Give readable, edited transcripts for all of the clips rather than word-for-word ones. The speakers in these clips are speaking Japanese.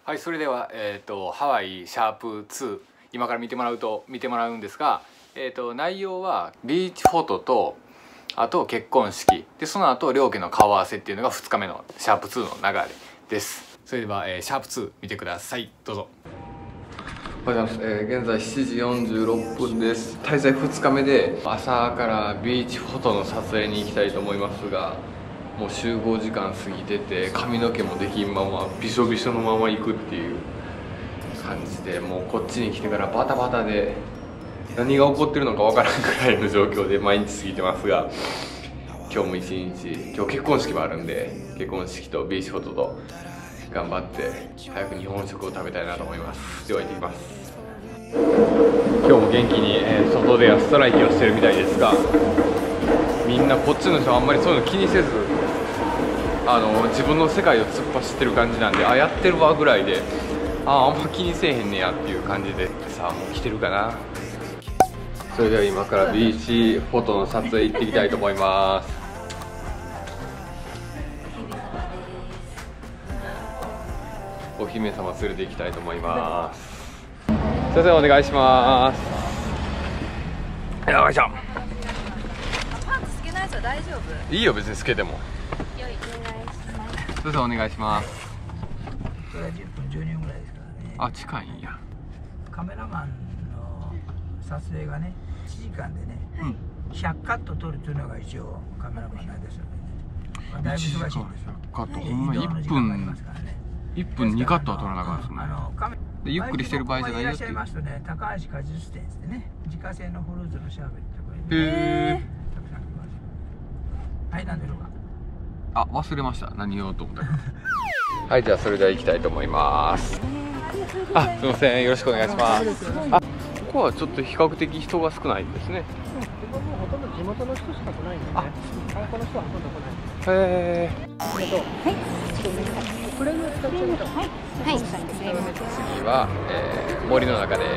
はい、それでは、ハワイシャープ2今から見てもらうんですが、内容はビーチフォトとあと結婚式で、その後両家の顔合わせっていうのが2日目のシャープ2の流れです。それでは、シャープ2見てください。どうぞ。おはようございます。現在7時46分です。滞在2日目で朝からビーチフォトの撮影に行きたいと思いますが、もう集合時間過ぎてて髪の毛もできんままびしょびしょのまま行くっていう感じで、もうこっちに来てからバタバタで何が起こってるのかわからんくらいの状況で毎日過ぎてますが、今日も一日、今日結婚式もあるんで、結婚式とビーチフォトと頑張って早く日本食を食べたいなと思います。では行ってきます。今日も元気に、外でストライキをしてるみたいですが、みんなこっちの人はあんまりそういうの気にせず自分の世界を突っ走ってる感じなんで、あ、やってるわぐらいで、あんま気にせえへんねやっていう感じで、さあもう来てるかな。それでは今からビーチフォトの撮影行ってきたいと思います。お姫様連れて行きたいと思います。先生お願いします。よいしょ。 パンツつけないと大丈夫？ いいよ別につけても。 よい、お願いします。 先生お願いします。 それは10分12分ぐらいですからね。 あ、近いんや。 カメラマンの撮影がね1時間でね、100カット撮るというのが一応カメラマンなんですよね。まあ、だいぶ忙しいんですよ。 カットほんま1分2カットは撮らなあかんですね。でゆっくりしてる場合じゃないよっていう。いらっしゃいますとね、高橋果実店ってね、自家製のフルーツのシャーベットとかね、たくさん来ます。はい、なんでしょうか。 あ、忘れました。何言おうと思ったか。はい、じゃあそれでは行きたいと思います。あ、すみません、よろしくお願いします。あ、ここはちょっと比較的人が少ないですね。 ここもほとんど地元の人しか来ないんでね。観光の人はほとんど来ない。 へえ。 はい。 これが使っちゃうと。 はい。はい。 次は、森の中です。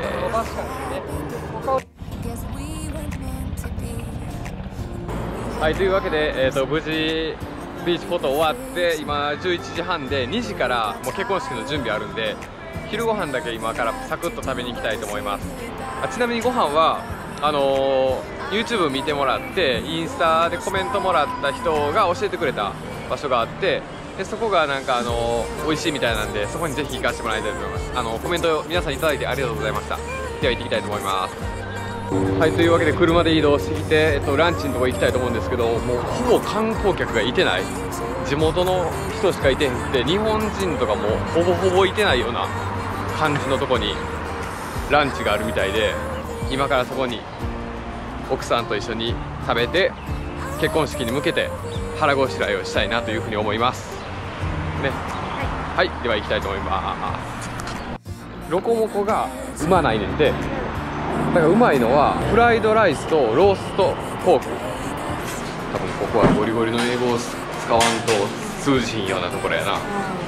はい、というわけで、無事ビーチフォト終わって今11時半で、2時からもう結婚式の準備あるんで、昼ご飯だけ今からサクッと食べに行きたいと思います。ちなみにご飯はYouTube 見てもらってインスタでコメントもらった人が教えてくれた場所があって、でそこがなんか美味しいみたいなんで、そこにぜひ行かせてもらいたいと思います。コメントを皆さんいただいてありがとうございました。では行ってきたいと思います。はい、というわけで車で移動してきて、ランチのところ行きたいと思うんですけど、もうほぼ観光客がいてない、地元の人しかいてへんくて、日本人とかもほぼほぼいてないような感じのとこにランチがあるみたいで、今からそこに奥さんと一緒に食べて結婚式に向けて腹ごしらえをしたいなというふうに思いますね。はい、では行きたいと思います。ロコモコがうまないねんで、だからうまいのはフライドライスとローストポーク。多分ここはゴリゴリの英語を使わんと通じひんようなところやな。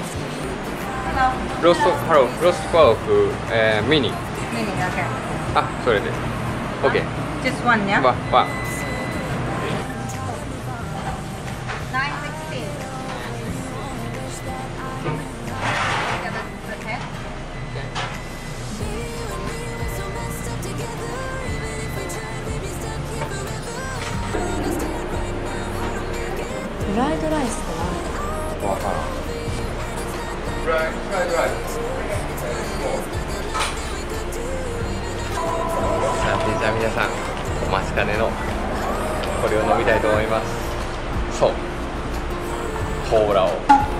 ローストポーク、ミニ。あ、それで OK。 Just one, yeah? わフライドライスって何？ わからん。フライドライス。じゃあ皆さんお待ちかねのこれを飲みたいと思います。そう、コーラを。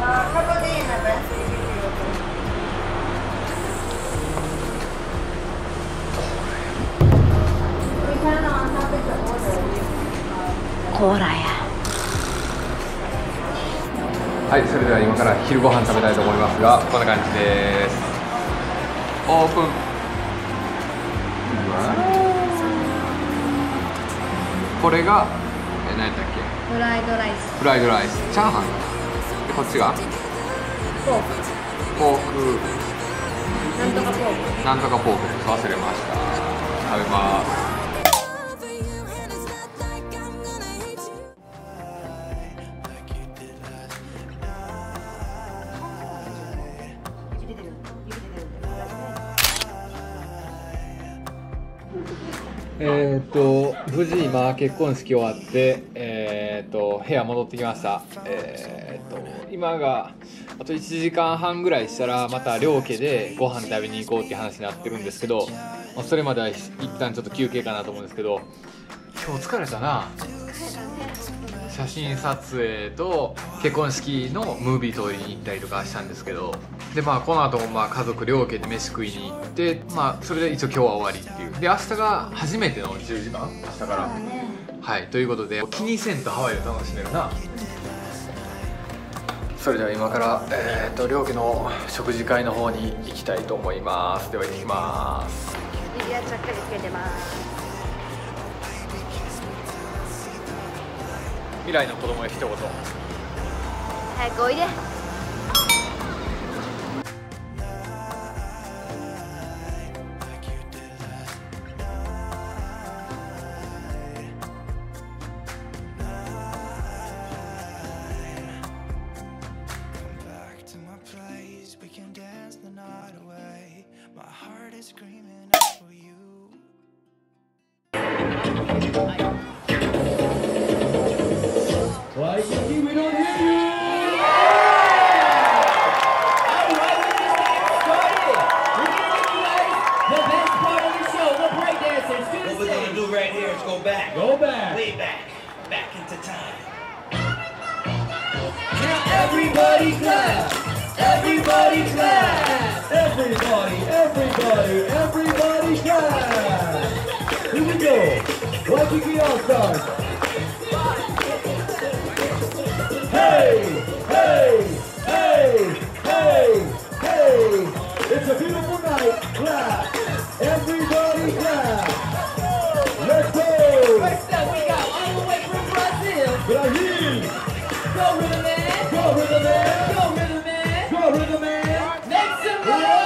コーラや。 はい、それでは今から昼ご飯食べたいと思いますが、こんな感じです。オープン。これが何やったっけ？ フライドライス。 フライドライス、チャーハンで、こっちがポーク。なんとかポーク。 なんとかポークです。忘れました。食べます。 無事今結婚式終わって部屋戻ってきました。今があと1時間半ぐらいしたらまた両家でご飯食べに行こうっていう話になってるんですけど、それまでは一旦ちょっと休憩かなと思うんですけど、今日疲れたな。写真撮影と結婚式のムービー撮りに行ったりとかしたんですけど、でこの後も家族両家で飯食いに行って、それで一応今日は終わりっていうで、明日が初めての10時間明日から、はいということで気にせんとハワイを楽しめるな。それでは今から両家の食事会の方に行きたいと思います。では行ってきます。 指輪ちゃっかりつけてます。 未来の子供へ一言。 早くおいで。 Go back. Way back. Back into time. Now everybody clap. Everybody clap. Everybody clap. Here we go. Waikiki All-Stars. Hey, hey, hey, hey, hey. It's a beautiful night. Clap. Everybody clap. Let's go. First up, we got all the way from Brazil. Brazil. Go Rhythm Man. Go Rhythm Man. Go Rhythm Man. Go Rhythm Man. Make some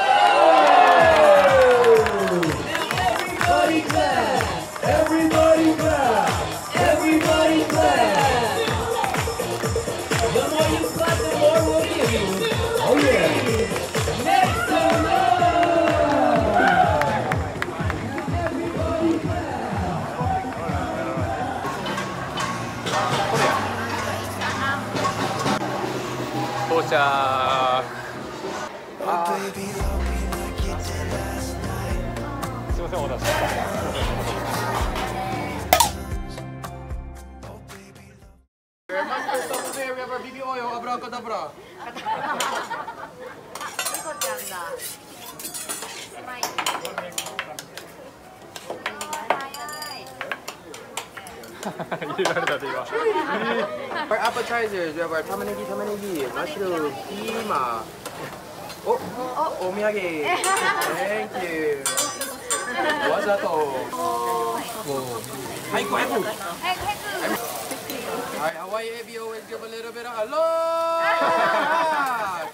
noise. Now everybody clap. Everybody clap. Everybody clap. The more you clap, the more we'll give you. Oh yeah. Make some noise. Everybody clap. 到着。すいません、お待たせしました。入れられたで今。 Our appetizers, we have our tamanegi, mushroom, kima. Oh, omiyage. Thank you. Wazato. Haiku, haiku. Alright, Hawaii Ebi always give a little bit of aloha.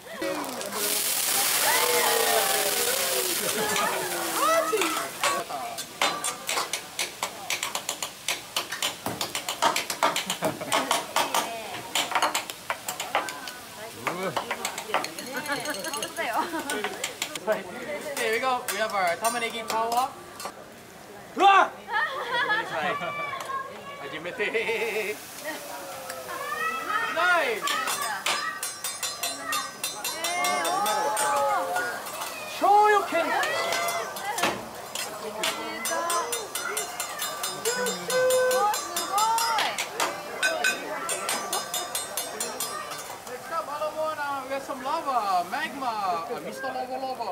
Here we go. We have our tamanegi kawa. Nice. Shoryuken. We have some lava, magma, Mr. Lava.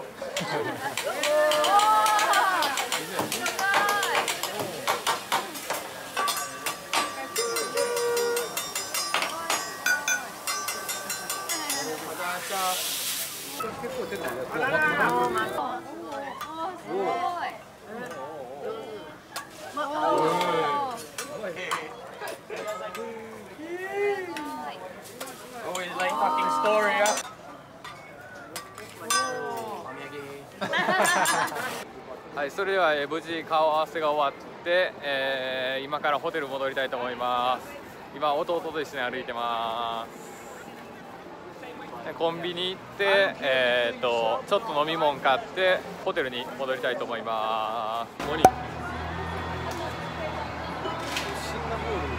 Always like talking story, yeah? はい、それでは無事顔合わせが終わって、今からホテル戻りたいと思います。今弟と一緒に歩いてます。コンビニ行って、ちょっと飲み物買ってホテルに戻りたいと思います。モーニング。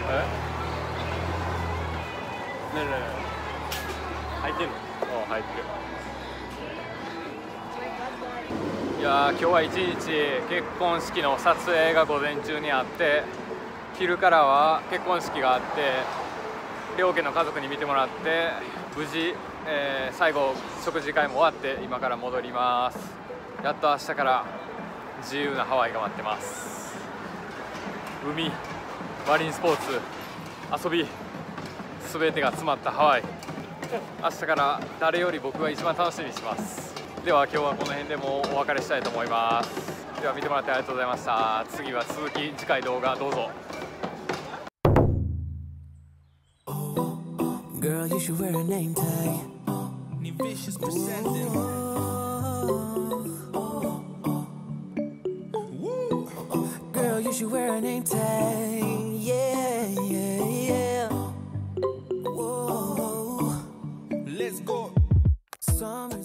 ねえねえ入ってんの？入ってる。いやー、今日は一日結婚式の撮影が午前中にあって、昼からは結婚式があって両家の家族に見てもらって、無事、最後食事会も終わって今から戻ります。やっと明日から自由なハワイが待ってます。海、マリンスポーツ、遊び、全てが詰まったハワイ。明日から誰より僕が一番楽しみにします。では今日はこの辺でもうお別れしたいと思います。では見てもらってありがとうございました。次は続き、次回動画どうぞ。 Girl, you should wear a name tag. Girl, you should wear a name tag. Yeah, yeah, yeah. Whoa. Let's go.